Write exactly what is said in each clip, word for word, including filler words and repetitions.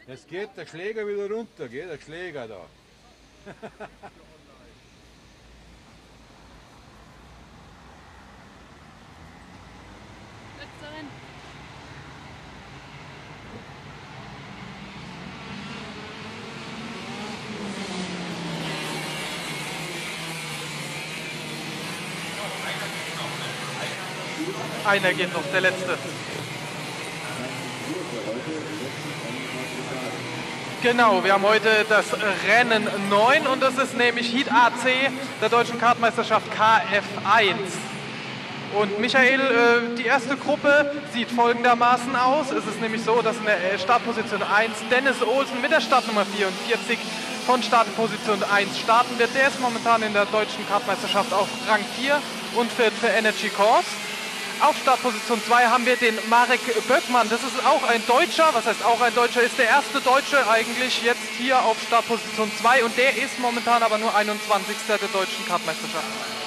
Jetzt geht der Schläger wieder runter, geht der Schläger da. Einer geht noch, der letzte. Genau, wir haben heute das Rennen neun und das ist nämlich Heat A C der Deutschen Kartmeisterschaft K F eins. Und Michael, äh, die erste Gruppe sieht folgendermaßen aus. Es ist nämlich so, dass in der Startposition eins Dennis Olsen mit der Startnummer vierundvierzig von Startposition eins starten wird. Der ist momentan in der Deutschen Kartmeisterschaft auf Rang vier und fährt für Energy Course. Auf Startposition zwei haben wir den Marek Böckmann. Das ist auch ein Deutscher. Was heißt auch ein Deutscher? Ist der erste Deutsche eigentlich jetzt hier auf Startposition zwei. Und der ist momentan aber nur einundzwanzigster der Deutschen Kartmeisterschaft.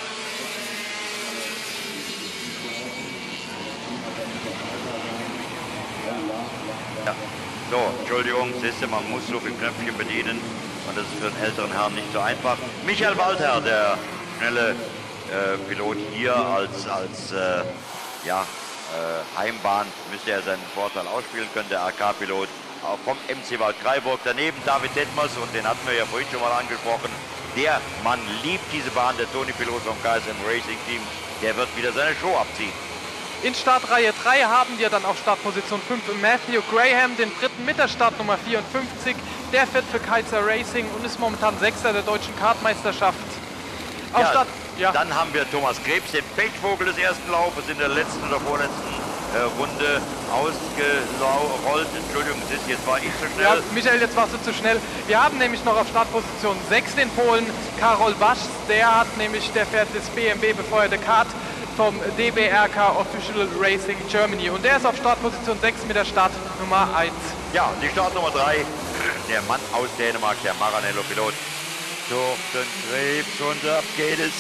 Ja. So, Entschuldigung, siehst du, man muss so viele Knöpfchen bedienen. Und das ist für den älteren Herrn nicht so einfach. Michael Walter, der schnelle äh, Pilot hier als, als äh, ja, äh, Heimbahn müsste er seinen Vorteil ausspielen können, der A K-Pilot vom M C Waldkraiburg. Daneben David Detmers, und den hatten wir ja vorhin schon mal angesprochen. Der Mann liebt diese Bahn, der Toni-Pilot vom K S M Racing Team. Der wird wieder seine Show abziehen. In Startreihe drei haben wir dann auf Startposition fünf Matthew Graham, den Briten mit der Startnummer vierundfünfzig. Der fährt für Kaiser Racing und ist momentan Sechster der Deutschen Kartmeisterschaft. Auf Ja, Start Ja. Dann haben wir Thomas Krebs, den Pechvogel des ersten Laufes, in der letzten oder vorletzten äh, Runde ausgerollt. Entschuldigung, jetzt war ich zu schnell. Ja, Michael, jetzt warst du zu schnell. Wir haben nämlich noch auf Startposition sechs den Polen Karol Basch. Der hat nämlich, der fährt das B M W befeuerte Kart vom D B R K Official Racing Germany. Und der ist auf Startposition sechs mit der Startnummer eins. Ja, die Startnummer drei, der Mann aus Dänemark, der Maranello-Pilot. Thorsten Krebs, und ab geht es.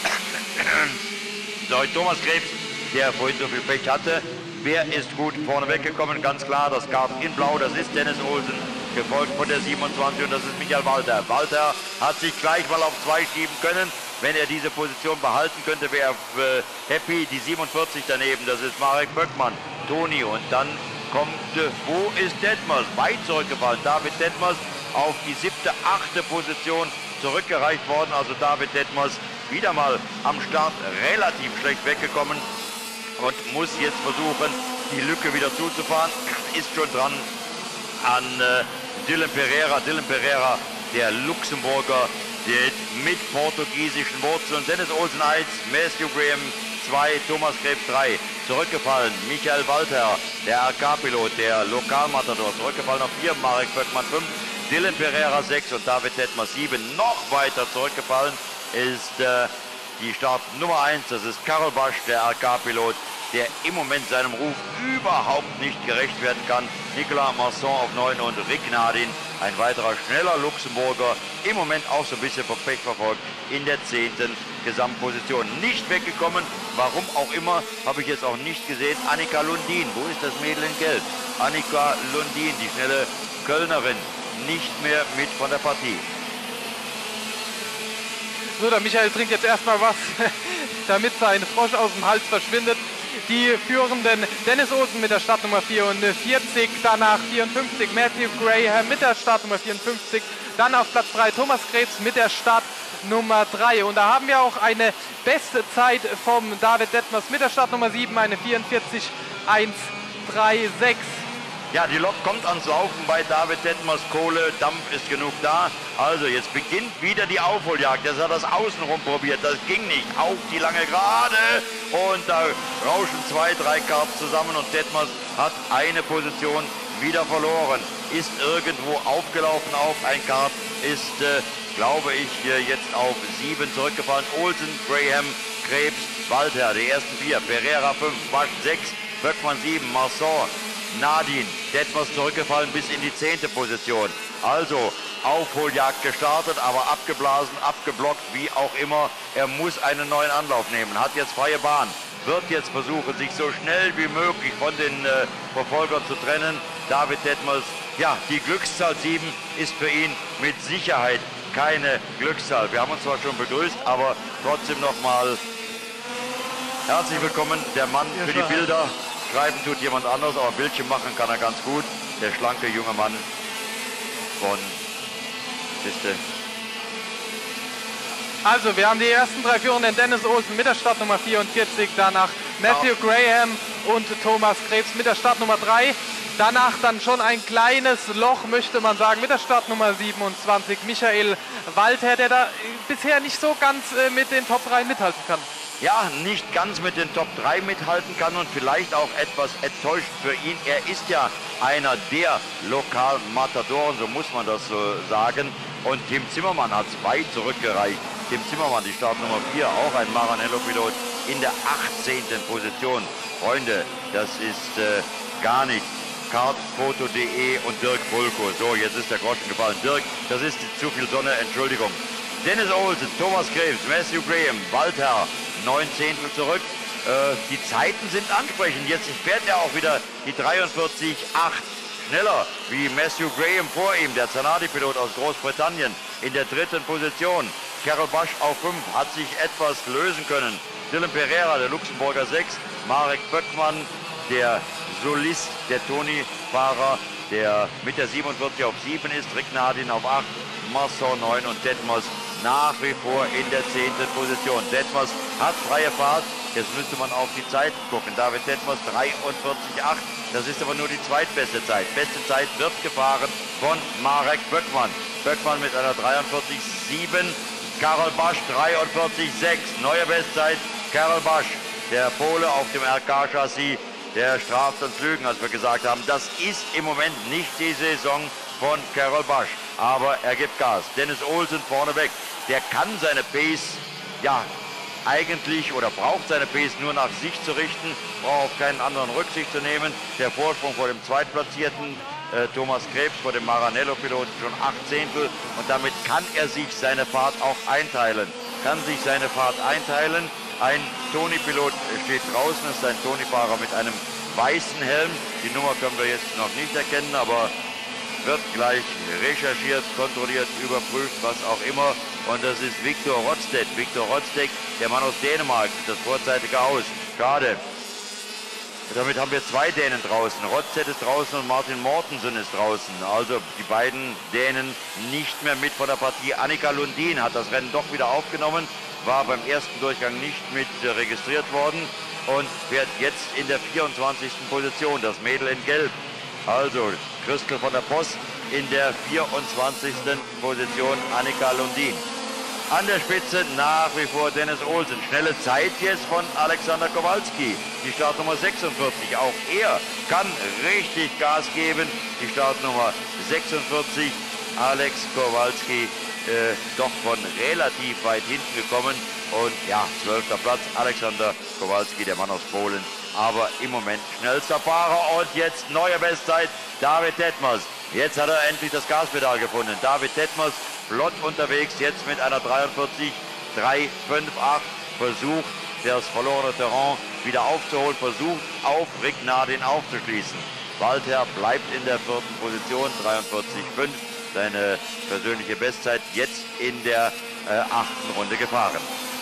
So, Thomas Krebs, der vorhin so viel Pech hatte. Wer ist gut vorne weggekommen? Ganz klar, das Kart in Blau, das ist Dennis Olsen, gefolgt von der siebenundzwanzig, und das ist Michael Walter. Walter hat sich gleich mal auf zwei schieben können. Wenn er diese Position behalten könnte, wäre er äh, happy. Die siebenundvierzig daneben, das ist Marek Böckmann, Toni, und dann kommt, äh, wo ist Detmers? Weit zurückgefallen. David Detmers auf die siebte, achte Position zurückgereicht worden. Also David Detmers wieder mal am Start relativ schlecht weggekommen und muss jetzt versuchen, die Lücke wieder zuzufahren. Ist schon dran an äh, Dylan Pereira. Dylan Pereira, der Luxemburger, der mit portugiesischen Wurzeln. Dennis Olsen eins, Matthew Graham zwei, Thomas Krebs drei. Zurückgefallen Michael Walter, der R K-Pilot, der Lokalmatador. Zurückgefallen auf vier, Marek Böckmann fünf. Dylan Pereira sechs und David Detmers sieben. Noch weiter zurückgefallen ist äh, die Startnummer eins, das ist Karol Basch, der R K-Pilot, der im Moment seinem Ruf überhaupt nicht gerecht werden kann. Nicolas Masson auf neun und Rick Nadin, ein weiterer schneller Luxemburger, im Moment auch so ein bisschen vom Pech verfolgt, in der zehnten Gesamtposition. Nicht weggekommen, warum auch immer, habe ich jetzt auch nicht gesehen. Annika Lundin, wo ist das Mädel in Gelb? Annika Lundin, die schnelle Kölnerin, nicht mehr mit von der Partie. So, der Michael trinkt jetzt erstmal was, damit sein Frosch aus dem Hals verschwindet. Die führenden Dennis Olsen mit der Startnummer vierundvierzig, danach vierundfünfzig Matthew Graham mit der Startnummer vierundfünfzig, dann auf Platz drei Thomas Krebs mit der Startnummer drei. Und da haben wir auch eine beste Zeit vom David Detmers mit der Startnummer sieben, eine vierundvierzig eins drei sechs. Ja, die Lok kommt ans Laufen bei David Detmers. Kohle, Dampf ist genug da. Also jetzt beginnt wieder die Aufholjagd. Jetzt hat er das außenrum probiert. Das ging nicht. Auf die lange Gerade. Und da rauschen zwei, drei Karts zusammen. Und Detmers hat eine Position wieder verloren. Ist irgendwo aufgelaufen auf ein Kart. Ist, äh, glaube ich, jetzt auf sieben zurückgefallen. Olsen, Graham, Krebs, Walter, die ersten vier. Pereira fünf, Basch sechs, Böckmann sieben, Masson, Nadin, Detmers zurückgefallen bis in die zehnte Position. Also Aufholjagd gestartet, aber abgeblasen, abgeblockt, wie auch immer. Er muss einen neuen Anlauf nehmen, hat jetzt freie Bahn, wird jetzt versuchen, sich so schnell wie möglich von den äh, Verfolgern zu trennen. David Detmers ja, die Glückszahl sieben ist für ihn mit Sicherheit keine Glückszahl. Wir haben uns zwar schon begrüßt, aber trotzdem nochmal herzlich willkommen. Der Mann für die Bilder. Schreiben tut jemand anders, aber Bildchen machen kann er ganz gut. Der schlanke junge Mann von Liste. Also, wir haben die ersten drei Führenden. Dennis Olsen mit der Startnummer vierundvierzig, danach Matthew Graham und Thomas Krebs mit der Startnummer drei. Danach dann schon ein kleines Loch, möchte man sagen, mit der Startnummer siebenundzwanzig, Michael Walther, der da bisher nicht so ganz äh, mit den Top drei mithalten kann. Ja, nicht ganz mit den Top drei mithalten kann und vielleicht auch etwas enttäuscht für ihn. Er ist ja einer der Lokalmatadoren, so muss man das so sagen. Und Tim Zimmermann hat es weit zurückgereicht. Tim Zimmermann, die Startnummer vier, auch ein Maranello-Pilot in der achtzehnten Position. Freunde, das ist äh, gar nicht. Kartfoto punkt de und Dirk Bulko. So, jetzt ist der Groschen gefallen. Dirk, das ist zu viel Sonne, Entschuldigung. Dennis Olsen, Thomas Krebs, Matthew Graham, Walther, neun Zehntel zurück. Äh, die Zeiten sind ansprechend. Jetzt fährt er auch wieder die dreiundvierzig Komma acht schneller wie Matthew Graham vor ihm, der Zanardi-Pilot aus Großbritannien, in der dritten Position. Carol Basch auf fünf, hat sich etwas lösen können. Dylan Pereira, der Luxemburger sechs, Marek Böckmann, der Solist, der Toni-Fahrer, der mit der siebenundvierzig auf sieben ist, Rick Nadin auf acht, Marceau neun und Detmers nach wie vor in der zehnten Position. Detmers hat freie Fahrt, jetzt müsste man auf die Zeiten gucken. David Detmers dreiundvierzig Komma acht, das ist aber nur die zweitbeste Zeit. Beste Zeit wird gefahren von Marek Böckmann. Böckmann mit einer dreiundvierzig Komma sieben, Karol Basch dreiundvierzig Komma sechs, neue Bestzeit, Karol Basch, der Pole auf dem R K-Chassis. Der straft uns Lügen, als wir gesagt haben, das ist im Moment nicht die Saison von Karol Basch. Aber er gibt Gas. Dennis Olsen vorneweg, der kann seine Pace, ja, eigentlich oder braucht seine Pace nur nach sich zu richten, braucht auf keinen anderen Rücksicht zu nehmen. Der Vorsprung vor dem Zweitplatzierten äh, Thomas Krebs, vor dem Maranello-Piloten schon acht Zehntel. Und damit kann er sich seine Fahrt auch einteilen. Kann sich seine Fahrt einteilen. Ein Toni-Pilot steht draußen, ist ein Toni-Fahrer mit einem weißen Helm. Die Nummer können wir jetzt noch nicht erkennen, aber wird gleich recherchiert, kontrolliert, überprüft, was auch immer. Und das ist Viktor Rodstedt. Viktor Rodstedt, der Mann aus Dänemark, das vorzeitige Aus. Schade. Damit haben wir zwei Dänen draußen. Rodstedt ist draußen und Martin Mortensen ist draußen. Also die beiden Dänen nicht mehr mit von der Partie. Annika Lundin hat das Rennen doch wieder aufgenommen, war beim ersten Durchgang nicht mit registriert worden und fährt jetzt in der vierundzwanzigsten Position, das Mädel in Gelb. Also Christel von der Post in der vierundzwanzigsten Position, Annika Lundin. An der Spitze nach wie vor Dennis Olsen. Schnelle Zeit jetzt von Alexander Kowalski. Die Startnummer sechsundvierzig. Auch er kann richtig Gas geben. Die Startnummer sechsundvierzig. Alex Kowalski äh, doch von relativ weit hinten gekommen. Und ja, zwölfter Platz. Alexander Kowalski, der Mann aus Polen. Aber im Moment schnellster Fahrer. Und jetzt neue Bestzeit. David Detmers. Jetzt hat er endlich das Gaspedal gefunden. David Detmers flott unterwegs, jetzt mit einer dreiundvierzig Komma drei fünf acht, versucht das verlorene Terrain wieder aufzuholen, versucht auf Rick Nadin aufzuschließen. Walther bleibt in der vierten Position, dreiundvierzig Komma fünf, seine persönliche Bestzeit jetzt in der äh, achten Runde gefahren.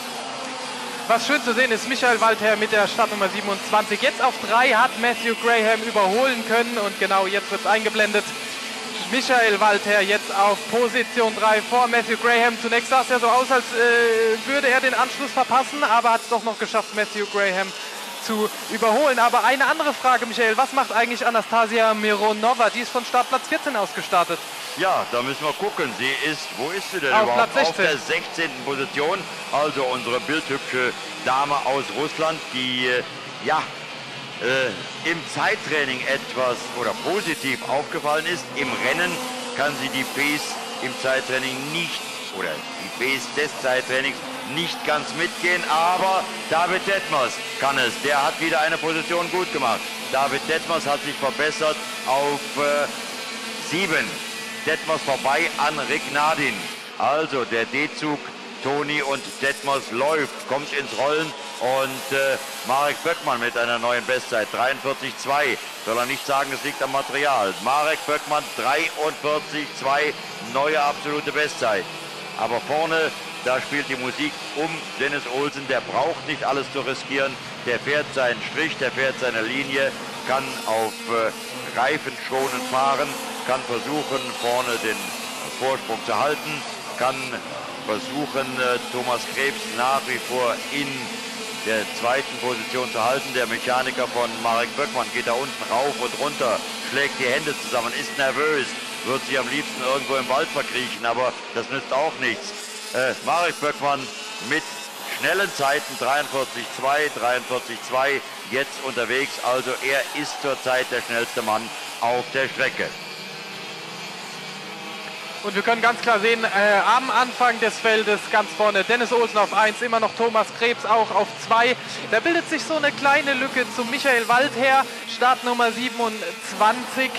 Was schön zu sehen ist, Michael Walther mit der Startnummer siebenundzwanzig. Jetzt auf drei hat Matthew Graham überholen können und genau jetzt wird es eingeblendet. Michael Walther jetzt auf Position drei vor Matthew Graham. Zunächst sah es ja so aus, als äh, würde er den Anschluss verpassen, aber hat es doch noch geschafft, Matthew Graham zu überholen. Aber eine andere Frage, Michael, was macht eigentlich Anastasia Mironova? Die ist von Startplatz vierzehn aus gestartet. Ja, da müssen wir gucken. Sie ist, wo ist sie denn auf überhaupt? Platz Auf der sechzehnten Position. Also unsere bildhübsche Dame aus Russland, die äh, ja äh, im Zeittraining etwas oder positiv aufgefallen ist. Im Rennen kann sie die Pace im Zeittraining nicht oder die Pace des Zeittrainings nicht ganz mitgehen, aber David Detmers kann es. Der hat wieder eine Position gut gemacht. David Detmers hat sich verbessert auf äh, sieben. Detmers vorbei an Rick Nadin. Also der D-Zug Toni und Detmers läuft, kommt ins Rollen. Und äh, Marek Böckmann mit einer neuen Bestzeit, dreiundvierzig zwei. Soll er nicht sagen, es liegt am Material. Marek Böckmann, dreiundvierzig zwei, neue absolute Bestzeit. Aber vorne, da spielt die Musik um Dennis Olsen. Der braucht nicht alles zu riskieren. Der fährt seinen Strich, der fährt seine Linie, kann auf äh, Reifen schonend fahren, kann versuchen, vorne den Vorsprung zu halten, kann versuchen, äh, Thomas Krebs nach wie vor in der zweiten Position zu halten. Der Mechaniker von Marek Böckmann geht da unten rauf und runter, schlägt die Hände zusammen, ist nervös, wird sich am liebsten irgendwo im Wald verkriechen, aber das nützt auch nichts. Äh, Marek Böckmann mit schnellen Zeiten, dreiundvierzig zwei, dreiundvierzig zwei, jetzt unterwegs, also er ist zurzeit der schnellste Mann auf der Strecke. Und wir können ganz klar sehen, äh, am Anfang des Feldes ganz vorne Dennis Olsen auf eins, immer noch Thomas Krebs auch auf zwei. Da bildet sich so eine kleine Lücke zu Michael Walther, Startnummer siebenundzwanzig.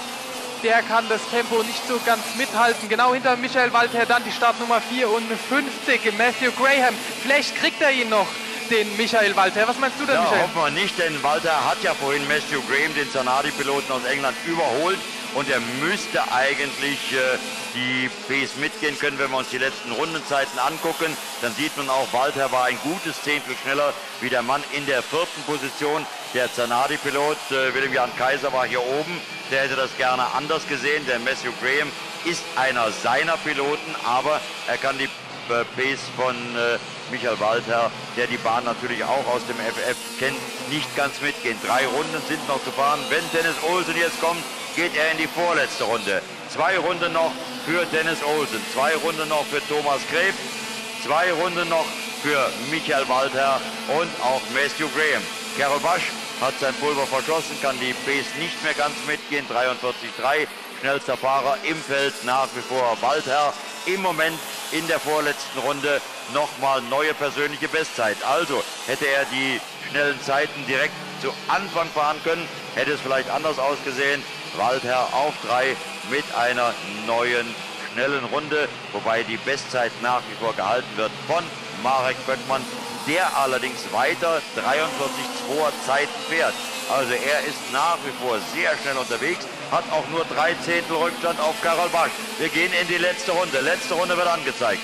Der kann das Tempo nicht so ganz mithalten. Genau hinter Michael Walther dann die Startnummer vierundfünfzig, Matthew Graham. Vielleicht kriegt er ihn noch, den Michael Walther. Was meinst du denn, ja, Michael? Hoffen wir nicht, denn Walther hat ja vorhin Matthew Graham, den Zanardi-Piloten aus England, überholt. Und er müsste eigentlich äh, die Pace mitgehen können, wenn wir uns die letzten Rundenzeiten angucken. Dann sieht man auch, Walther war ein gutes Zehntel schneller wie der Mann in der vierten Position. Der Zanardi-Pilot, äh, William Jan Kaiser, war hier oben. Der hätte das gerne anders gesehen, denn Matthew Graham ist einer seiner Piloten, aber er kann die äh, Pace von äh, Michael Walther, der die Bahn natürlich auch aus dem F F kennt, nicht ganz mitgehen. Drei Runden sind noch zu fahren. Wenn Dennis Olsen jetzt kommt, geht er in die vorletzte Runde. Zwei Runden noch für Dennis Olsen, zwei Runden noch für Thomas Krebs, zwei Runden noch für Michael Walther und auch Matthew Graham. Carol Basch hat sein Pulver verschossen, kann die Pace nicht mehr ganz mitgehen. dreiundvierzig drei, schnellster Fahrer im Feld nach wie vor Walther. Im Moment in der vorletzten Runde nochmal neue persönliche Bestzeit. Also hätte er die schnellen Zeiten direkt zu Anfang fahren können, hätte es vielleicht anders ausgesehen. Walther auf drei mit einer neuen schnellen Runde, wobei die Bestzeit nach wie vor gehalten wird von Marek Böckmann, der allerdings weiter dreiundvierzig zwei Zeiten fährt. Also er ist nach wie vor sehr schnell unterwegs, hat auch nur drei Zehntel Rückstand auf Karol Basch. Wir gehen in die letzte Runde. Letzte Runde wird angezeigt.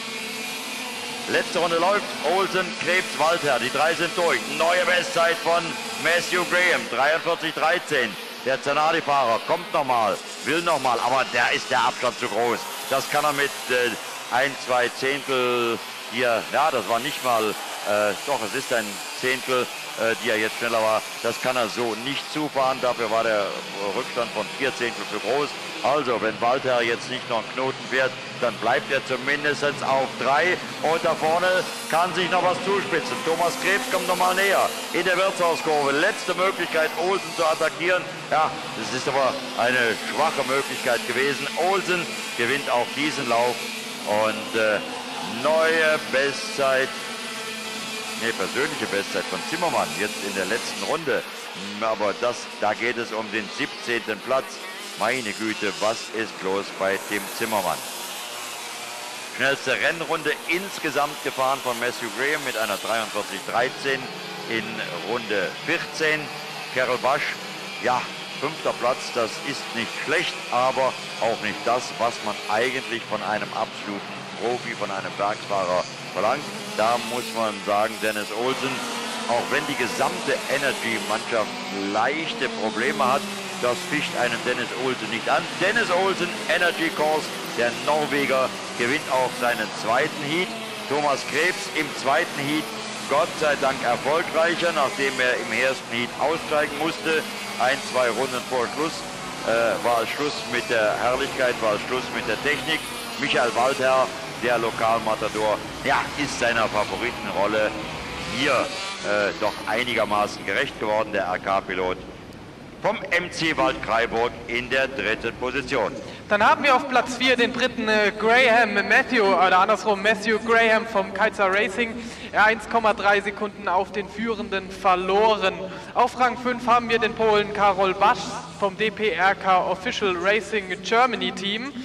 Letzte Runde läuft. Olsen, Krebs, Walther. Die drei sind durch. Neue Bestzeit von Matthew Graham. dreiundvierzig dreizehn. Der Zanardi-Fahrer kommt nochmal, will nochmal, aber der ist der Abstand zu groß. Das kann er mit äh, ein, zwei Zehntel hier, ja, das war nicht mal, äh, doch, es ist ein Zehntel, äh, die er jetzt schneller war. Das kann er so nicht zufahren. Dafür war der Rückstand von vier Zehntel zu groß. Also, wenn Walther jetzt nicht noch einen Knoten fährt, dann bleibt er zumindest auf drei. Und da vorne kann sich noch was zuspitzen. Thomas Krebs kommt noch mal näher in der Wirtshauskurve. Letzte Möglichkeit, Olsen zu attackieren. Ja, das ist aber eine schwache Möglichkeit gewesen. Olsen gewinnt auch diesen Lauf. Und äh, neue Bestzeit, nee, persönliche Bestzeit von Zimmermann, jetzt in der letzten Runde. Aber das, da geht es um den siebzehnten Platz. Meine Güte, was ist los bei Tim Zimmermann? Schnellste Rennrunde insgesamt gefahren von Matthew Graham mit einer dreiundvierzig dreizehn in Runde vierzehn. Carol Basch, ja, fünfter Platz, das ist nicht schlecht, aber auch nicht das, was man eigentlich von einem absoluten Profi, von einem Werksfahrer verlangt. Da muss man sagen, Dennis Olsen, auch wenn die gesamte Energy-Mannschaft leichte Probleme hat, das ficht einen Dennis Olsen nicht an. Dennis Olsen, Energy Course, der Norweger, gewinnt auch seinen zweiten Heat. Thomas Krebs im zweiten Heat, Gott sei Dank erfolgreicher, nachdem er im ersten Heat aussteigen musste. Ein, zwei Runden vor Schluss äh, war es Schluss mit der Herrlichkeit, war es Schluss mit der Technik. Michael Walther, der Lokalmatador, ja, ist seiner Favoritenrolle hier äh, doch einigermaßen gerecht geworden, der R K-Pilot vom M C Waldkraiburg in der dritten Position. Dann haben wir auf Platz vier den Briten äh, Graham Matthew, oder andersrum Matthew Graham vom Kaiser Racing. Er eins Komma drei Sekunden auf den Führenden verloren. Auf Rang fünf haben wir den Polen Karol Basch vom D P R K Official Racing Germany Team.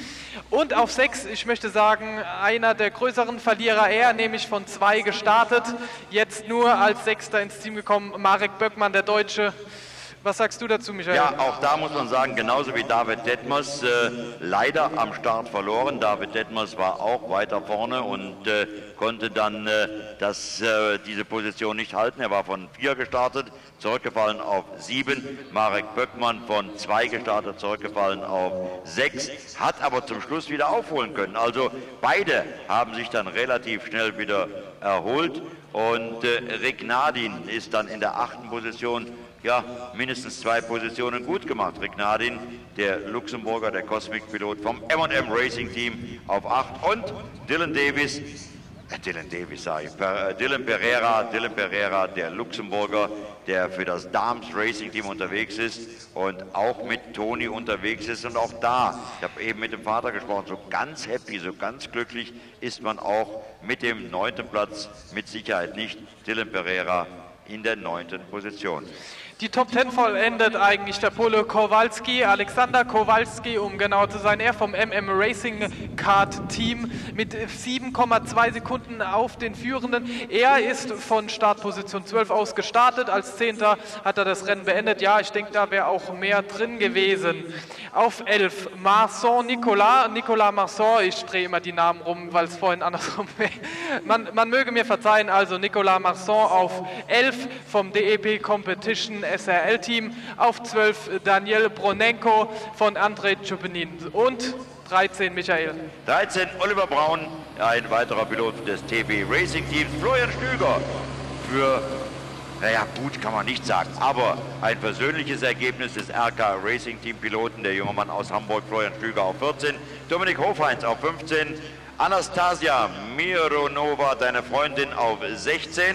Und auf sechs, ich möchte sagen, einer der größeren Verlierer er, nämlich von zwei gestartet, jetzt nur als Sechster ins Team gekommen, Marek Böckmann, der Deutsche. Was sagst du dazu, Michael? Ja, auch da muss man sagen, genauso wie David Detmers, äh, leider am Start verloren. David Detmers war auch weiter vorne und äh, konnte dann äh, das, äh, diese Position nicht halten. Er war von vier gestartet, zurückgefallen auf sieben. Marek Böckmann von zwei gestartet, zurückgefallen auf sechs. Hat aber zum Schluss wieder aufholen können. Also beide haben sich dann relativ schnell wieder erholt. Und äh, Rick Nadin ist dann in der achten Position, ja, mindestens zwei Positionen gut gemacht. Rick Nadin, der Luxemburger, der Cosmic-Pilot vom M und M Racing Team auf acht und Dylan Davis, äh, Dylan Davis sage ich, per, äh, Dylan Pereira, Dylan Pereira, der Luxemburger, der für das Dams Racing Team unterwegs ist und auch mit Toni unterwegs ist. Und auch da, ich habe eben mit dem Vater gesprochen, so ganz happy, so ganz glücklich ist man auch mit dem neunten Platz mit Sicherheit nicht. Dylan Pereira in der neunten Position. Die Top zehn vollendet eigentlich der Pole Kowalski, Alexander Kowalski, um genau zu sein, er vom M M Racing Kart Team mit sieben Komma zwei Sekunden auf den Führenden. Er ist von Startposition zwölf aus gestartet, als Zehnter hat er das Rennen beendet. Ja, ich denke, da wäre auch mehr drin gewesen. Auf elf Marsan Nicolas, Nicolas Marsan, ich drehe immer die Namen rum, weil es vorhin andersrum wäre. Man, man möge mir verzeihen, also Nicolas Marsan auf elf vom D E P Competition S R L-Team, auf zwölf Daniel Bronenko von Andrei Chupenin und dreizehn Michael. dreizehn Oliver Braun, ein weiterer Pilot des T B Racing Teams. Florian Stüger für, naja gut kann man nicht sagen, aber ein persönliches Ergebnis des R K Racing Team Piloten, der junge Mann aus Hamburg, Florian Stüger auf vierzehn, Dominik Hofheinz auf fünfzehn, Anastasia Mironova, deine Freundin, auf sechzehn.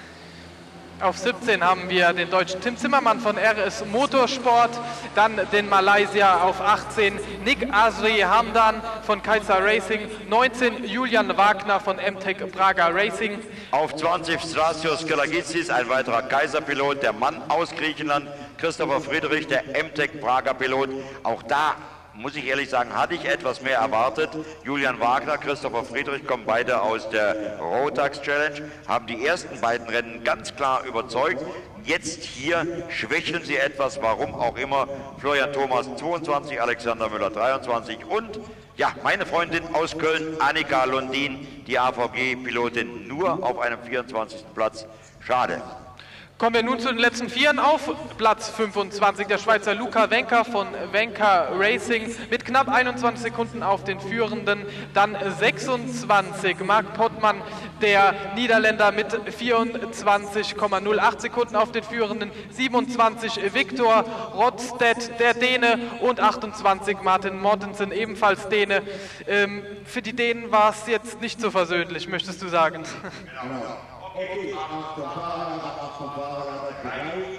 Auf siebzehn haben wir den deutschen Tim Zimmermann von R S Motorsport, dann den Malaysier auf achtzehn, Nick Asri Hamdan von Kaiser Racing, neunzehn Julian Wagner von M-Tech Praga Racing. Auf zwanzig Strasios Kelagitsis, ein weiterer Kaiser-Pilot, der Mann aus Griechenland, Christopher Friedrich, der M-Tech Praga Pilot, auch da muss ich ehrlich sagen, hatte ich etwas mehr erwartet. Julian Wagner, Christopher Friedrich kommen beide aus der Rotax Challenge, haben die ersten beiden Rennen ganz klar überzeugt. Jetzt hier schwächeln sie etwas, warum auch immer. Florian Thomas zweiundzwanzig, Alexander Müller dreiundzwanzig und ja, meine Freundin aus Köln, Annika Lundin, die A V G-Pilotin, nur auf einem vierundzwanzigsten Platz. Schade. Kommen wir nun zu den letzten Vieren. Auf Platz fünfundzwanzig der Schweizer Luca Wenker von Wenker Racing mit knapp einundzwanzig Sekunden auf den Führenden. Dann sechsundzwanzig Marc Pottmann, der Niederländer mit vierundzwanzig Komma null acht Sekunden auf den Führenden. siebenundzwanzig Viktor Rodstedt, der Däne, und achtundzwanzig Martin Mortensen, ebenfalls Däne. Ähm, für die Dänen war es jetzt nicht so versöhnlich, möchtest du sagen? Genau. Okay, Achtung, Fahrrad, Achtung, Fahrrad, drei.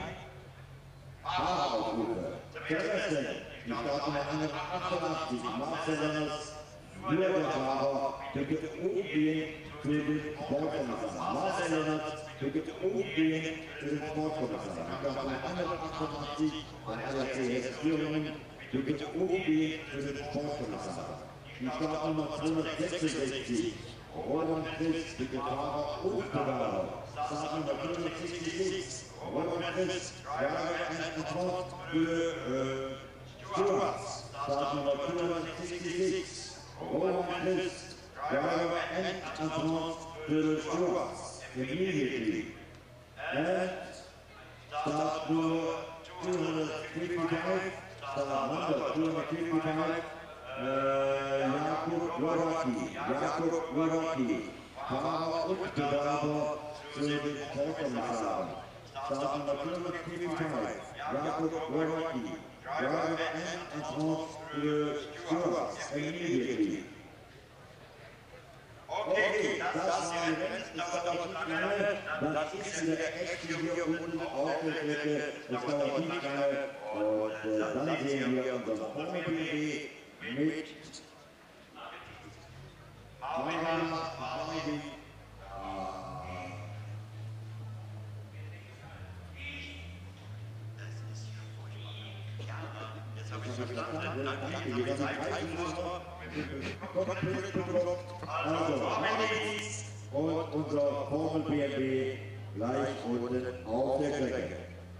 Fahreraufrufe. Der erste, die starten mit achtundachtzig, Marcel Lenners, nur der Fahrer, bitte umgehen für den Sportkommissar. Marcel Lenners, bitte umgehen für den Sportkommissar. Die starten mit achtundachtzig, bei aller C S-Führungen, bitte umgehen für den Sportkommissar. Die starten Nummer zweihundertsechsundsechzig. Roland Christ, bitte Fahrer und Bewerber. Start Nummer fünfhundertsechsundsechzig. Roland Christ, Driver and Support für Stewards. Start Nummer fünfhundertsechsundsechzig. Roland Christ, Driver and Support für Stewards. Immediately. And start number two hundred fifty-five. Start number two hundred fifty-five. Jakub Loraki, Jakub Loraki, Fahrer und Bewerber für den Sportkommissar. Start Nummer fünfhundertfünfundfünfzig, Jakub Loraki, Driver and Support für Stewards, immediately. Okay, das war ein Rennen, das dauert nicht lange, das ist in der Action hier unten auf der Strecke, das dauert nicht lange und dann sehen wir unseren Formel B W mit Fahrrad, Fahrrad, habe ich verstanden. Danke, jeder sein Zeichenmuster. Cockpit bekommt. Also, Medics und unser Formel B M W gleich unten auf der Strecke.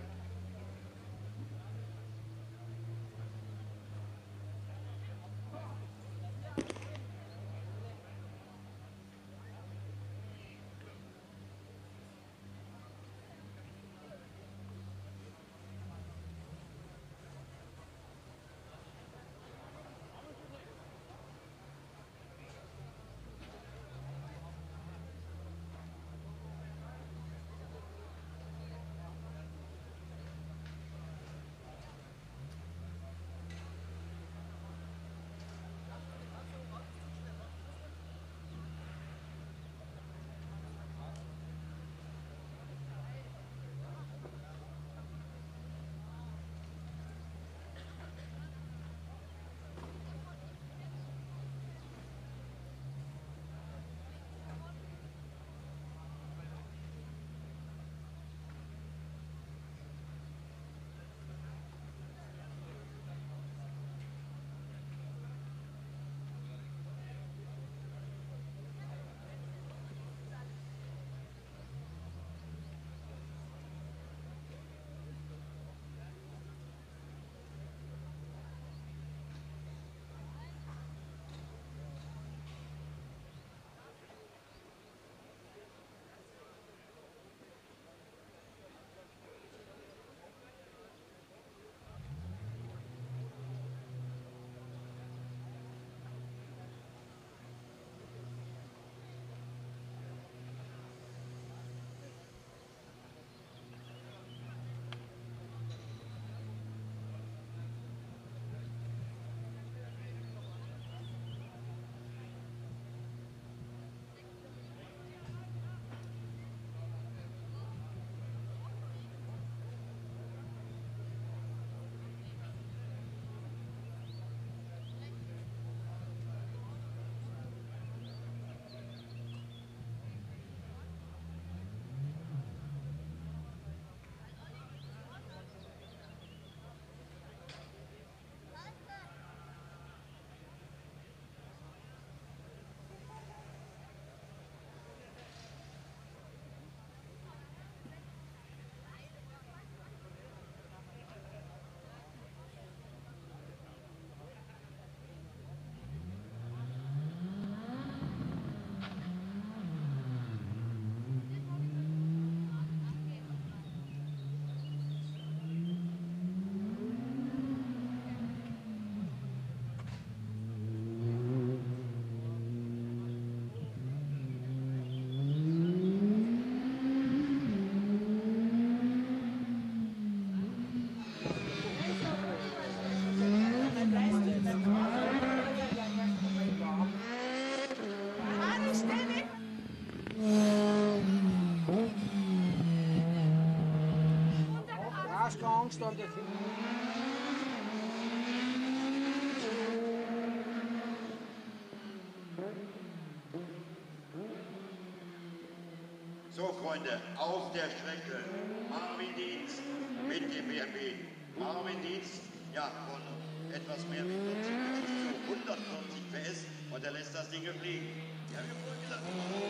So, Freunde, auf der Strecke Marvin Dienst mit dem B M W. Marvin Dienst, ja, von etwas mehr wie vierzig bis zu hundertvierzig P S und er lässt das Ding fliegen. Ja, wir haben gesagt,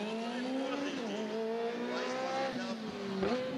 vorsichtig. Du weißt, was ich glaube.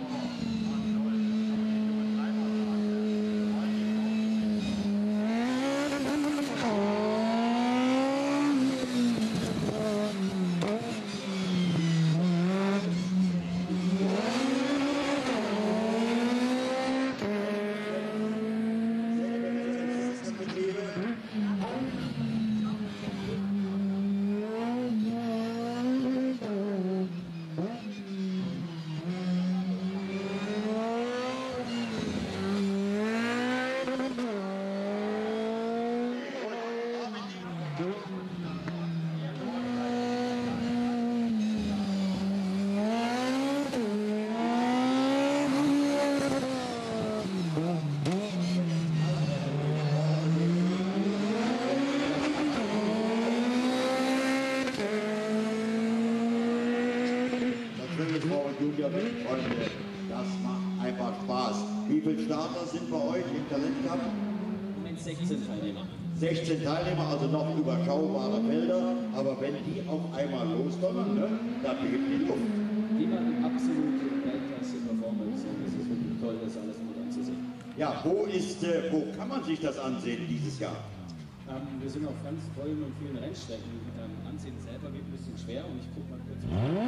Freunde, das macht einfach Spaß. Wie viele Starter sind bei euch im Talent Cup? Moment sechzehn Teilnehmer. sechzehn Teilnehmer, also noch überschaubare Felder, aber wenn die auf einmal loskommen, ne, dann beginnt die Luft. Die machen absolute Weltklasse-Performance und es ist wirklich toll, das alles mit anzusehen. Ja, wo ist, äh, wo kann man sich das ansehen dieses Jahr? Ähm, wir sind auf ganz tollen und vielen Rennstrecken. Ähm, ansehen selber wird ein bisschen schwer und ich gucke mal kurz.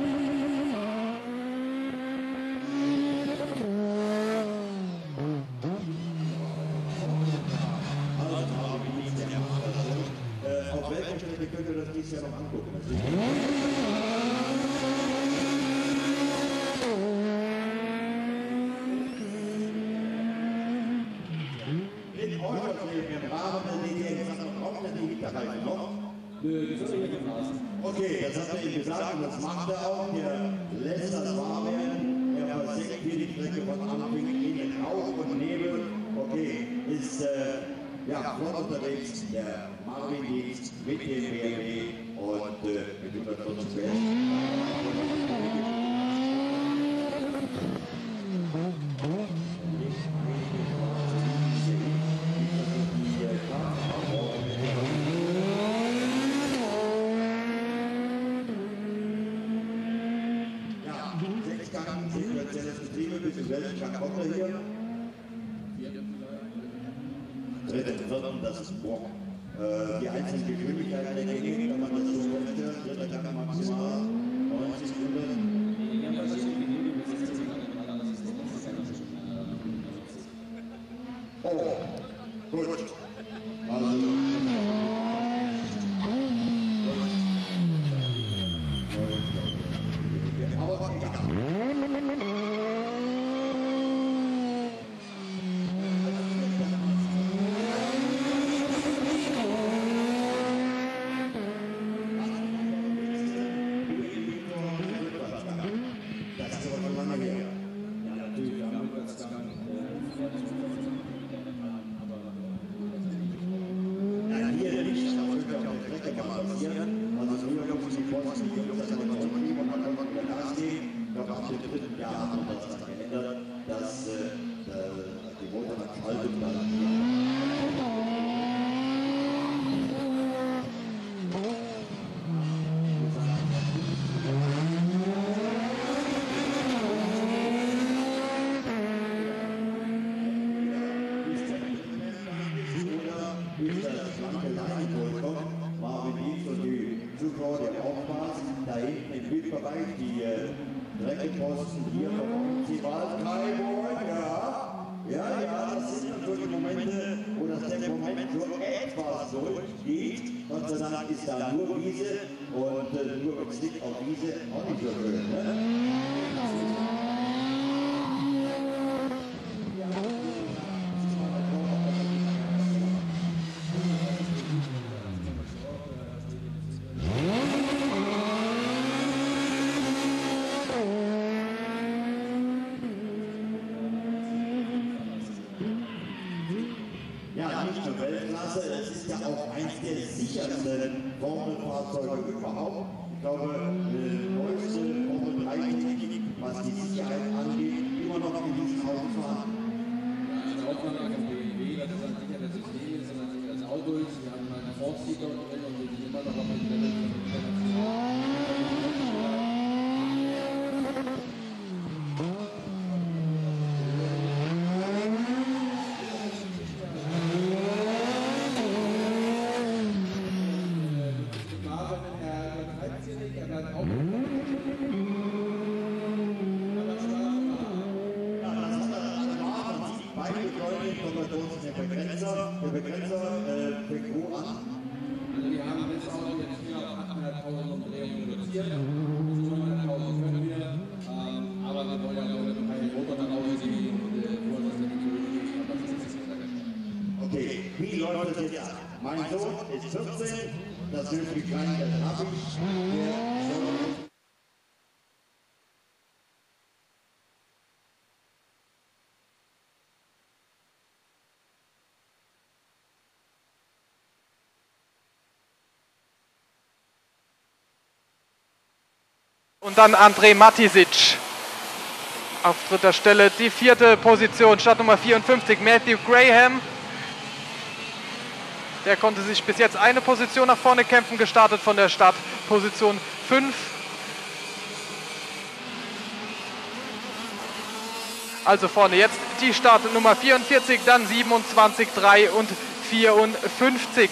Auf welcher Stelle könnt ihr das dieses Jahr noch angucken? In Ortschaftswegen im Rahmen der D D R braucht er die Hinterreifen noch? Nö, das ist nicht geblasen. Okay, das hat er ihm gesagt und das macht er auch. Er lässt das wahr werden. Er versenkt hier die Strecke von Anfang in den Rauch und Nebel. Okay, ist äh, ja, flott unterwegs. Der Marvin Dienst mit dem B M W und äh, mit hundertvierzig West. Das ist Bock. Äh, die einzelnen Geschwindigkeiten der Gänge, wenn man das so möchte, dritter Gang maximal neunzig Stunden. Oh, gut. Also. Aber egal. Ist da nur Wiese und äh, nur mit Stick auf Wiese auch nicht so schön, ne? Ja, nicht nur Weltklasse, es ist ja auch eins der sichersten Formelfahrzeuge überhaupt. Ich glaube, die neueste Formel drei Technik, was die Sicherheit angeht, immer noch in diesen Autos fahren. Ja, also auch von der B M W, das ist ein sicheres System, ist sondern sicher als Autos. Wir haben einen Ford-Sticker drin und wir sind immer noch auf dem Level von international. Wie läuft das jetzt ab? Mein Sohn ist vierzehn, das hilft die Kleinen, das habe ich. Und dann Andrej Matisic auf dritter Stelle. Die vierte Position, Startnummer vierundfünfzig, Matthew Graham. Der konnte sich bis jetzt eine Position nach vorne kämpfen, gestartet von der Startposition fünf. Also vorne jetzt die Startnummer vierundvierzig, dann siebenundzwanzig, drei und vierundfünfzig.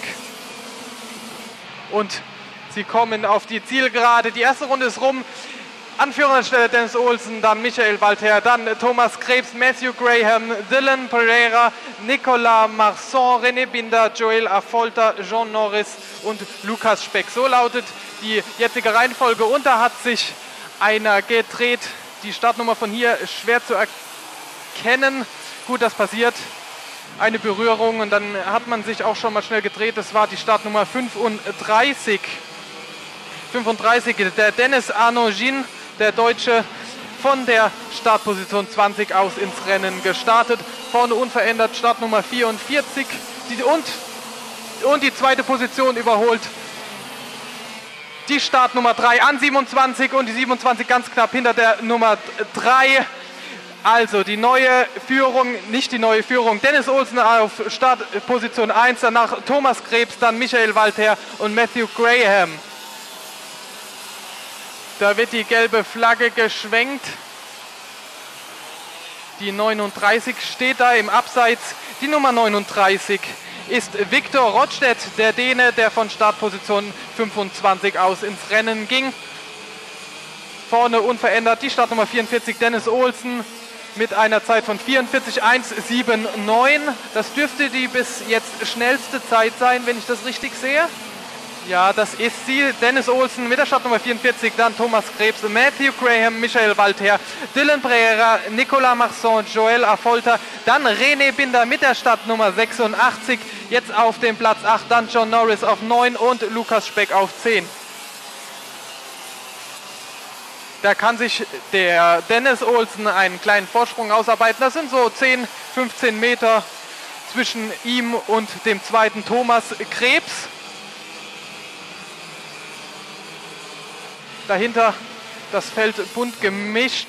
Und sie kommen auf die Zielgerade. Die erste Runde ist rum. Anführer Stelle Dennis Olsen, dann Michael Walter, dann Thomas Krebs, Matthew Graham, Dylan Pereira, Nicolas Marsan, René Binder, Joel Affolter, Jean Norris und Lukas Speck. So lautet die jetzige Reihenfolge. Und da hat sich einer gedreht. Die Startnummer von hier ist schwer zu erkennen. Gut, das passiert. Eine Berührung und dann hat man sich auch schon mal schnell gedreht. Das war die Startnummer fünfunddreißig. fünfunddreißig, der Dennis Arnogin, der Deutsche, von der Startposition zwanzig aus ins Rennen gestartet. Vorne unverändert Startnummer vierundvierzig die, und, und die zweite Position überholt die Startnummer drei an siebenundzwanzig und die siebenundzwanzig ganz knapp hinter der Nummer drei. Also die neue Führung, nicht die neue Führung, Dennis Olsen auf Startposition eins, danach Thomas Krebs, dann Michael Walter und Matthew Graham. Da wird die gelbe Flagge geschwenkt. Die neununddreißig steht da im Abseits. Die Nummer neununddreißig ist Viktor Rottstedt, der Däne, der von Startposition fünfundzwanzig aus ins Rennen ging. Vorne unverändert die Startnummer vierundvierzig, Dennis Olsen, mit einer Zeit von vierundvierzig eins sieben neun. Das dürfte die bis jetzt schnellste Zeit sein, wenn ich das richtig sehe. Ja, das ist sie. Dennis Olsen mit der Startnummer vierundvierzig, dann Thomas Krebs, Matthew Graham, Michael Walter, Dylan Pereira, Nicolas Marsan, Joel Affolter, dann René Binder mit der Startnummer sechsundachtzig, jetzt auf dem Platz acht, dann John Norris auf neun und Lukas Speck auf zehn. Da kann sich der Dennis Olsen einen kleinen Vorsprung ausarbeiten. Das sind so zehn, fünfzehn Meter zwischen ihm und dem zweiten Thomas Krebs. Dahinter das Feld bunt gemischt.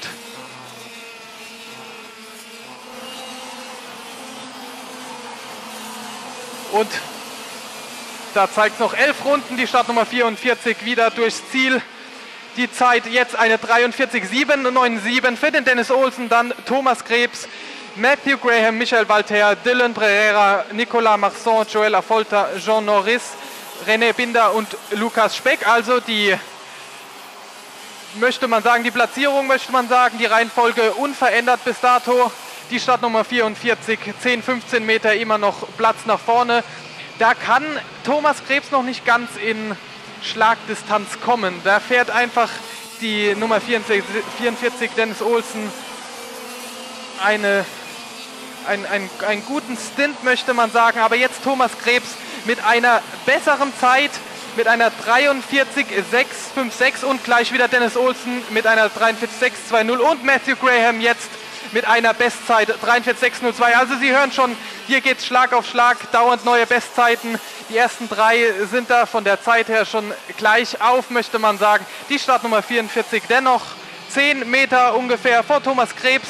Und da zeigt noch elf Runden die Startnummer vierundvierzig wieder durchs Ziel. Die Zeit jetzt eine dreiundvierzig sieben neunundneunzig für den Dennis Olsen, dann Thomas Krebs, Matthew Graham, Michael Walter, Dylan Pereira, Nicolas Marsan, Joel Affolter, Jean Norris, René Binder und Lukas Speck. Also die, möchte man sagen, die Platzierung, möchte man sagen, die Reihenfolge unverändert bis dato. Die Startnummer vierundvierzig, zehn, fünfzehn Meter immer noch Platz nach vorne. Da kann Thomas Krebs noch nicht ganz in Schlagdistanz kommen. Da fährt einfach die Nummer vierundvierzig, Dennis Olsen, eine, ein, ein, einen guten Stint, möchte man sagen. Aber jetzt Thomas Krebs mit einer besseren Zeit, mit einer dreiundvierzig sechs fünfundsechzig und gleich wieder Dennis Olsen mit einer dreiundvierzig sechs zwanzig und Matthew Graham jetzt mit einer Bestzeit dreiundvierzig sechs null zwei. Also Sie hören schon, hier geht es Schlag auf Schlag, dauernd neue Bestzeiten. Die ersten drei sind da von der Zeit her schon gleich auf, möchte man sagen. Die Startnummer vierundvierzig dennoch zehn Meter ungefähr vor Thomas Krebs.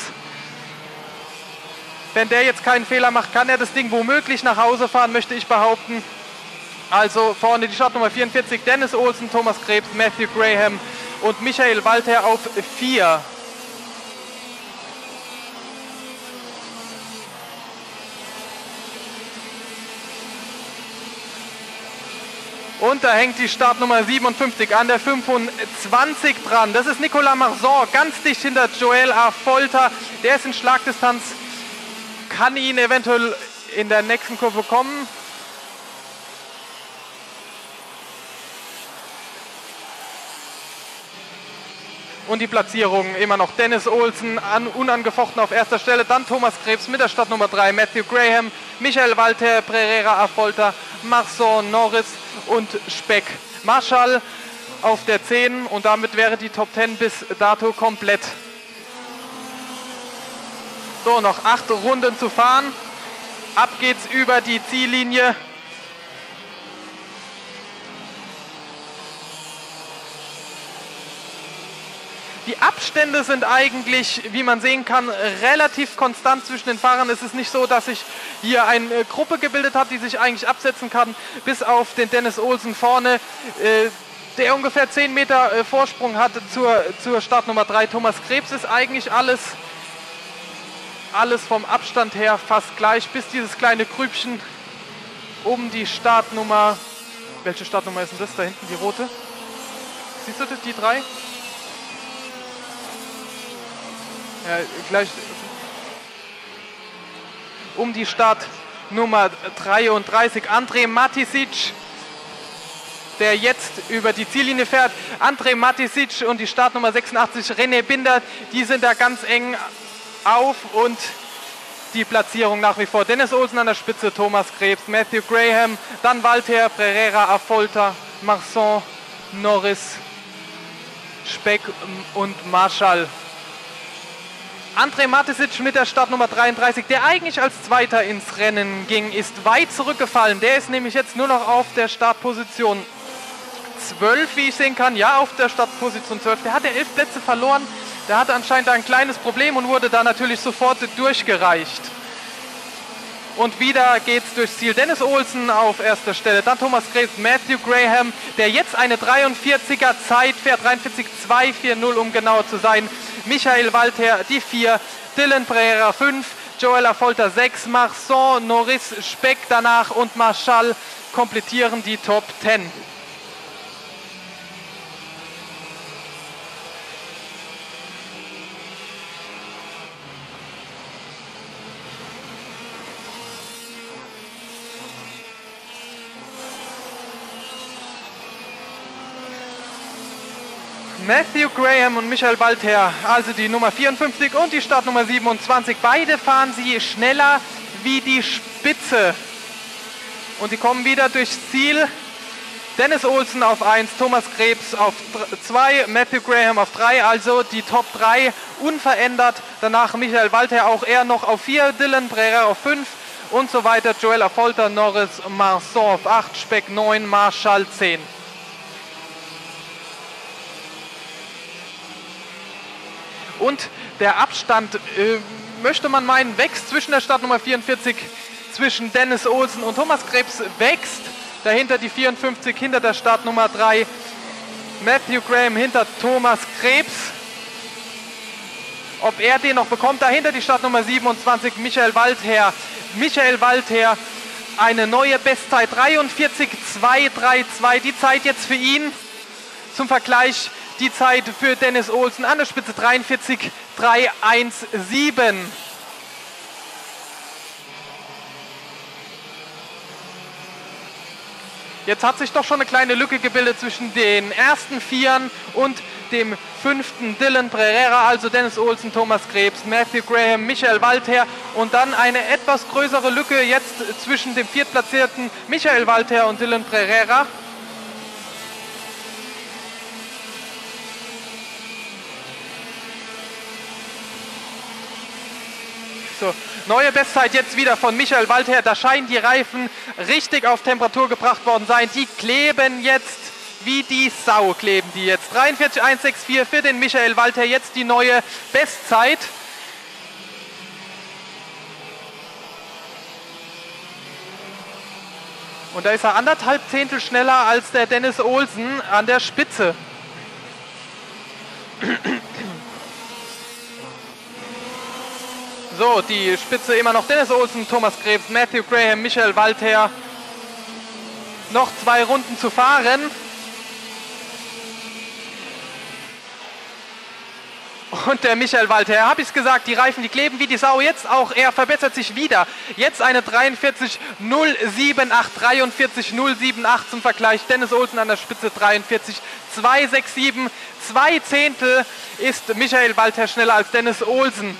Wenn der jetzt keinen Fehler macht, kann er das Ding womöglich nach Hause fahren, möchte ich behaupten. Also vorne die Startnummer vierundvierzig, Dennis Olsen, Thomas Krebs, Matthew Graham und Michael Walter auf vier. Und da hängt die Startnummer siebenundfünfzig an der fünfundzwanzig dran. Das ist Nicolas Marsan, ganz dicht hinter Joel Affolter. Der ist in Schlagdistanz, kann ihn eventuell in der nächsten Kurve kommen. Und die Platzierung immer noch Dennis Olsen an, unangefochten auf erster Stelle. Dann Thomas Krebs mit der Startnummer drei, Matthew Graham, Michael Walter, Pereira, Affolter, Marsan, Norris und Speck. Marschall auf der zehn und damit wäre die Top zehn bis dato komplett. So, noch acht Runden zu fahren. Ab geht's über die Ziellinie. Die Abstände sind eigentlich, wie man sehen kann, relativ konstant zwischen den Fahrern. Es ist nicht so, dass sich hier eine äh, Gruppe gebildet hat, die sich eigentlich absetzen kann, bis auf den Dennis Olsen vorne, äh, der ungefähr zehn Meter äh, Vorsprung hatte zur, zur Startnummer drei. Thomas Krebs ist eigentlich alles, alles vom Abstand her fast gleich, bis dieses kleine Grübchen um die Startnummer. Welche Startnummer ist denn das? Da hinten die rote. Siehst du das, die drei? Ja, gleich um die Startnummer dreiunddreißig. Andrej Matisic, der jetzt über die Ziellinie fährt. Andrej Matisic und die Startnummer sechsundachtzig, René Binder, die sind da ganz eng auf und die Platzierung nach wie vor. Dennis Olsen an der Spitze, Thomas Krebs, Matthew Graham, dann Walter, Pereira, Affolter, Marsan, Norris, Speck und Marschall. Andrej Matisic mit der Startnummer dreiunddreißig, der eigentlich als Zweiter ins Rennen ging, ist weit zurückgefallen. Der ist nämlich jetzt nur noch auf der Startposition zwölf, wie ich sehen kann. Ja, auf der Startposition zwölf. Der hat ja elf Plätze verloren. Der hatte anscheinend ein kleines Problem und wurde da natürlich sofort durchgereicht. Und wieder geht's durchs Ziel. Dennis Olsen auf erster Stelle, dann Thomas Krebs, Matthew Graham, der jetzt eine dreiundvierziger Zeit fährt, dreiundvierzig zwei vierzig, um genauer zu sein. Michael Walter die vier, Dylan Pereira fünf, Joel Affolter sechs, Marsan, Norris, Speck danach und Marschall komplettieren die Top zehn. Matthew Graham und Michael Walter, also die Nummer vierundfünfzig und die Startnummer siebenundzwanzig. Beide fahren sie schneller wie die Spitze. Und die kommen wieder durchs Ziel. Dennis Olsen auf eins, Thomas Krebs auf zwei, Matthew Graham auf drei, also die Top drei unverändert. Danach Michael Walter, auch er noch auf vier, Dylan Pereira auf fünf und so weiter. Joel Affolter, Norris, Marsan auf acht, Speck neun, Marschall zehn. Und der Abstand, äh, möchte man meinen, wächst zwischen der Startnummer vierundvierzig, zwischen Dennis Olsen und Thomas Krebs wächst. Dahinter die vierundfünfzig, hinter der Startnummer drei. Matthew Graham hinter Thomas Krebs. Ob er den noch bekommt, dahinter die Startnummer siebenundzwanzig, Michael Walter. Michael Walter, eine neue Bestzeit, dreiundvierzig zwei dreiunddreißig, die Zeit jetzt für ihn. Zum Vergleich die Zeit für Dennis Olsen an der Spitze dreiundvierzig drei siebzehn. Jetzt hat sich doch schon eine kleine Lücke gebildet zwischen den ersten Vieren und dem fünften Dylan Pereira, also Dennis Olsen, Thomas Krebs, Matthew Graham, Michael Walter und dann eine etwas größere Lücke jetzt zwischen dem viertplatzierten Michael Walter und Dylan Pereira. So, neue Bestzeit jetzt wieder von Michael Walter. Da scheinen die Reifen richtig auf Temperatur gebracht worden sein. Die kleben jetzt wie die Sau, kleben die jetzt. dreiundvierzig eins vierundsechzig für den Michael Walter. Jetzt die neue Bestzeit. Und da ist er anderthalb Zehntel schneller als der Dennis Olsen an der Spitze. So, die Spitze immer noch Dennis Olsen, Thomas Krebs, Matthew Graham, Michael Walter. Noch zwei Runden zu fahren. Und der Michael Walter, habe ich es gesagt, die Reifen, die kleben wie die Sau. Jetzt auch, er verbessert sich wieder. Jetzt eine dreiundvierzig null achtundsiebzig, dreiundvierzig null achtundsiebzig zum Vergleich. Dennis Olsen an der Spitze dreiundvierzig zwei siebenundsechzig. Zwei Zehntel ist Michael Walter schneller als Dennis Olsen.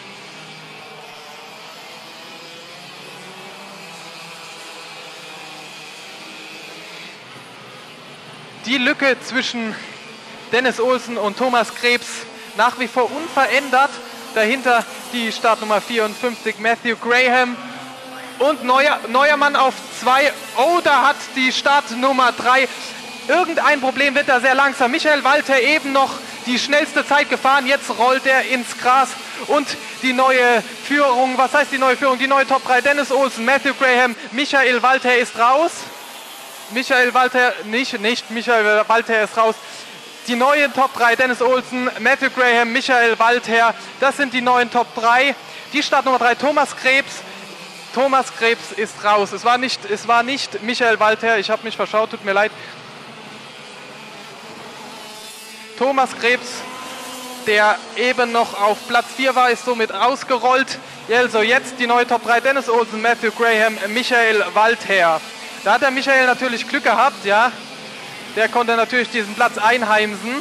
Die Lücke zwischen Dennis Olsen und Thomas Krebs nach wie vor unverändert. Dahinter die Startnummer vierundfünfzig, Matthew Graham. Und neuer, neuer Mann auf zwei. Oh, da hat die Startnummer drei irgendein Problem, wird da sehr langsam. Michael Walter eben noch die schnellste Zeit gefahren. Jetzt rollt er ins Gras und die neue Führung, was heißt die neue Führung? Die neue Top drei, Dennis Olsen, Matthew Graham, Michael Walter ist raus. Michael Walter, nicht, nicht, Michael Walter ist raus. Die neuen Top drei, Dennis Olsen, Matthew Graham, Michael Walter, das sind die neuen Top drei. Die Startnummer drei, Thomas Krebs. Thomas Krebs ist raus. Es war nicht, es war nicht Michael Walter, ich habe mich verschaut, tut mir leid. Thomas Krebs, der eben noch auf Platz vier war, ist somit ausgerollt. Also jetzt die neue Top drei, Dennis Olsen, Matthew Graham, Michael Walter. Da hat der Michael natürlich Glück gehabt, ja. Der konnte natürlich diesen Platz einheimsen.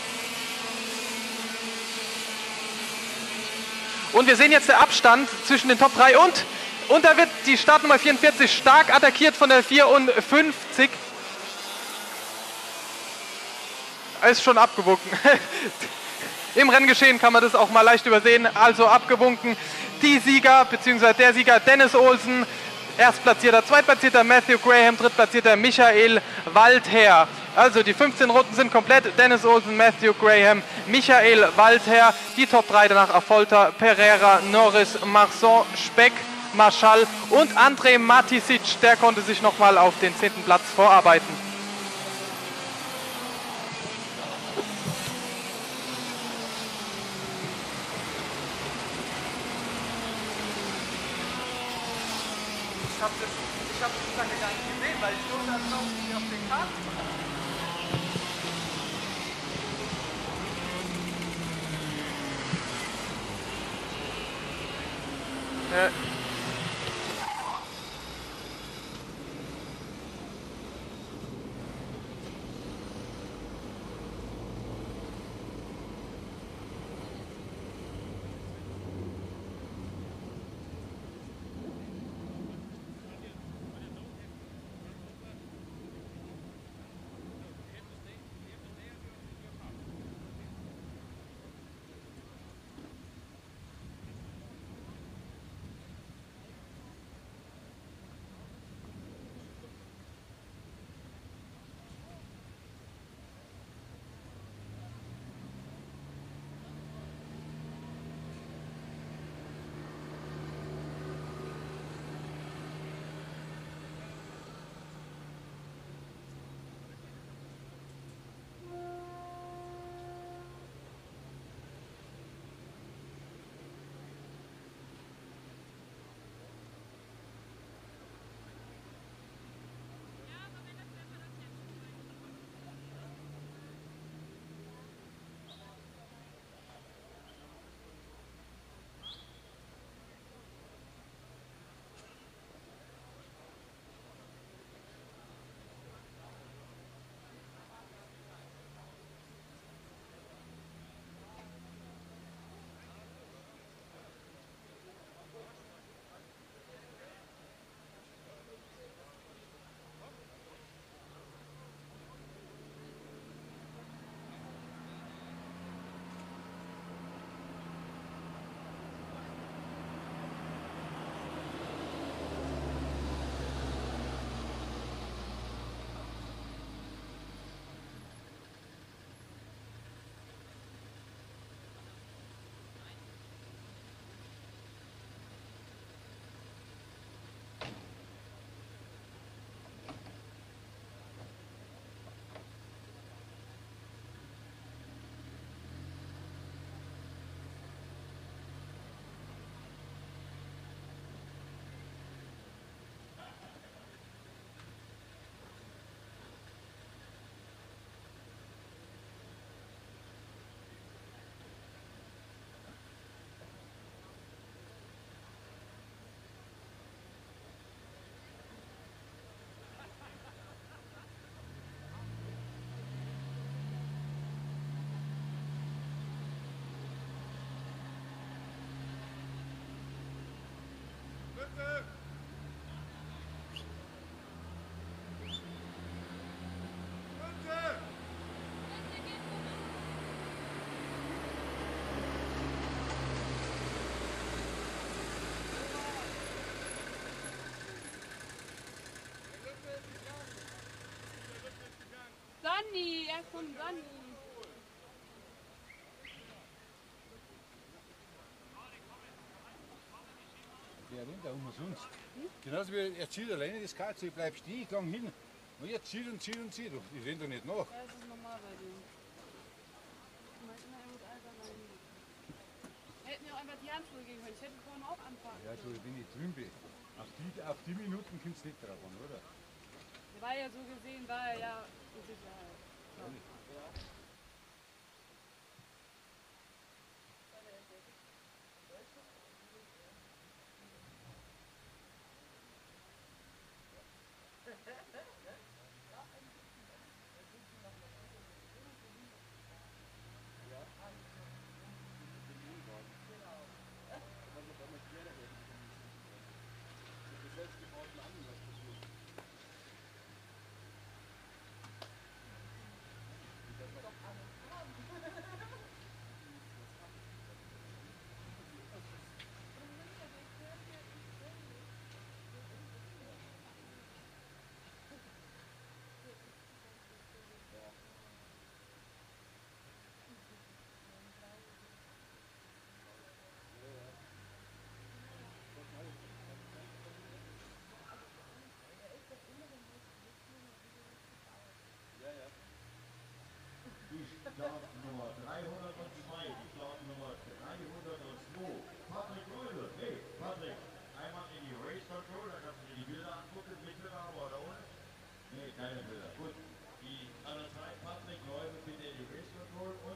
Und wir sehen jetzt den Abstand zwischen den Top drei und, und da wird die Startnummer vierundvierzig stark attackiert von der vierundfünfzig. Er ist schon abgewunken. Im Renngeschehen kann man das auch mal leicht übersehen. Also abgewunken. Die Sieger, beziehungsweise der Sieger Dennis Olsen, Erstplatzierter, Zweitplatzierter Matthew Graham, Drittplatzierter Michael Walter. Also die fünfzehn Runden sind komplett. Dennis Olsen, Matthew Graham, Michael Walter. Die Top drei danach Affolter, Pereira, Norris, Marsan, Speck, Marschall und Andrej Matisic. Der konnte sich nochmal auf den zehnten Platz vorarbeiten. Ich habe hab die Sache gar nicht gesehen, weil ich nur dann auf, auf den Karten war. Äh. Sonny, er kommt Sonny. er rennt auch umsonst. Genauso wie er zieht alleine das Kart, so ich bleib stehen, ich gang hin. Und er zieht und zieht und zieht. Ich renn da nicht nach. Ja, das ist normal bei dem. Man ist immer irgendwo allgemein. Hätten wir auch einfach die Handschuhe gehen können. Ich hätte vorhin auch anfangen Ja, so können. wenn ich drüben bin. Auf die, auf die Minuten kommt es nicht drauf an, oder? Der war ja so gesehen, war er ja in Sicherheit. Ja. Die Startnummer dreihundertzwei, die Startnummer dreihundertzwei. Patrick Leudel. Hey, Patrick, einmal in die Race Control, da kannst du dir die Bilder angucken, mittlere aber da unten. Nee, keine Bilder. Gut, die anderen zwei, Patrick Leudel, bitte in die Race Control und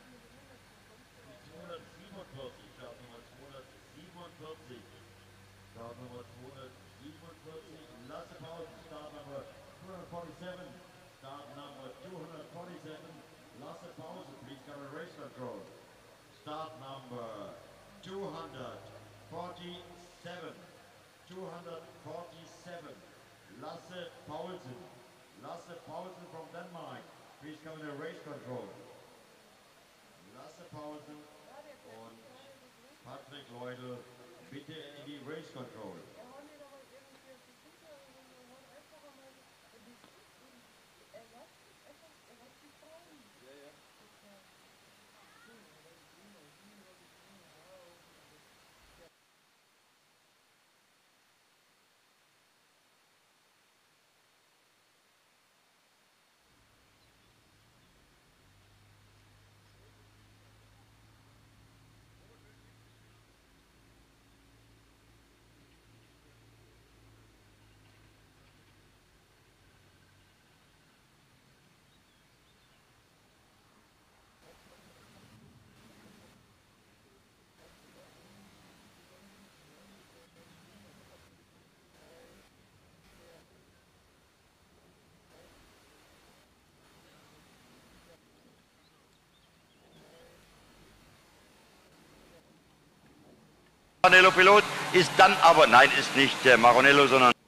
die zweihundertsiebenundvierzig, Startnummer zweihundertsiebenundvierzig. Startnummer zweihundertsiebenundvierzig, Lasse Pausen, Startnummer zweihundertsiebenundvierzig. Start number two hundred forty-seven, Lasse Pause, please come in race control. Start number two hundred forty-seven, two hundred forty-seven, Lasse Paulsen, Lasse Paulsen from Denmark, please come in race control. Lasse Paulsen und Patrick Leudel, bitte in die race control. Maranello Pilot ist dann aber, nein, ist nicht der Maranello, sondern